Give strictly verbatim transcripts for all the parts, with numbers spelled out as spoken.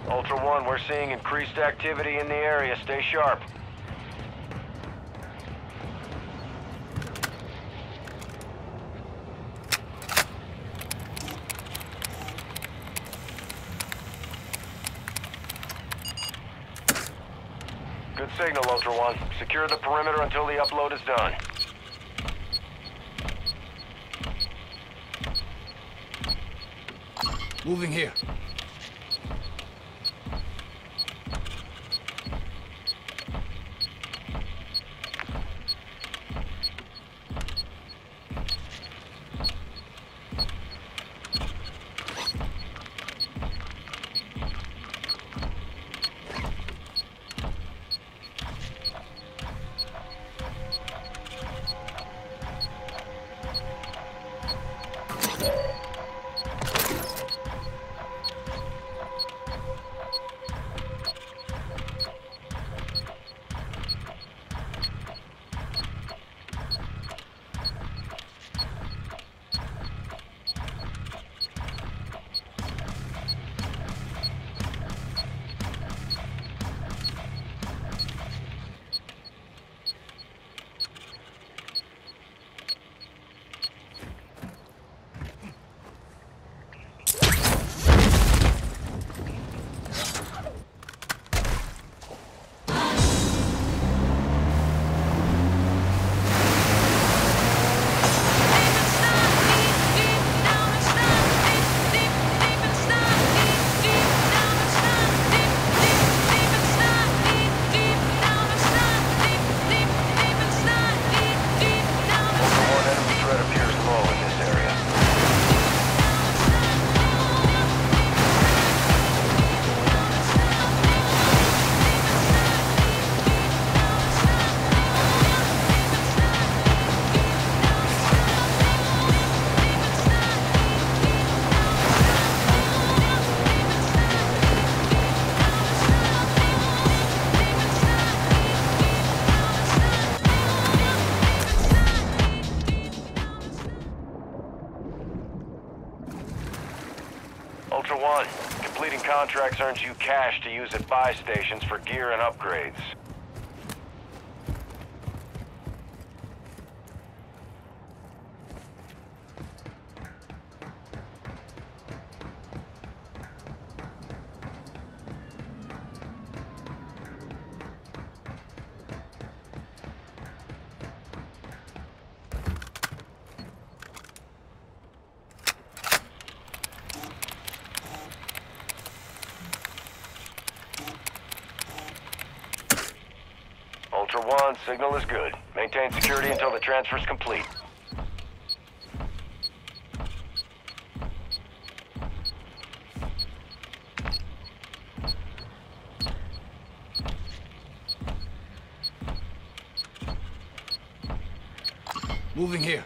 Ultra One, we're seeing increased activity in the area. Stay sharp. Good signal, Ultra One. Secure the perimeter until the upload is done. Moving here. Ultra One, completing contracts earns you cash to use at buy stations for gear and upgrades. Ultra One, signal is good. Maintain security until the transfer's complete. Moving here.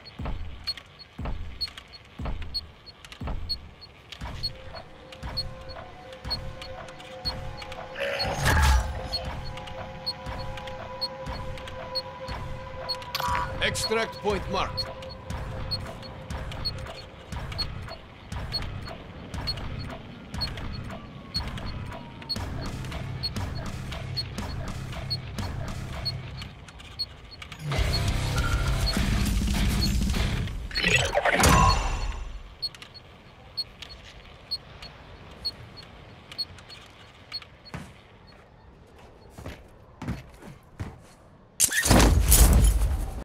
Extract point marked.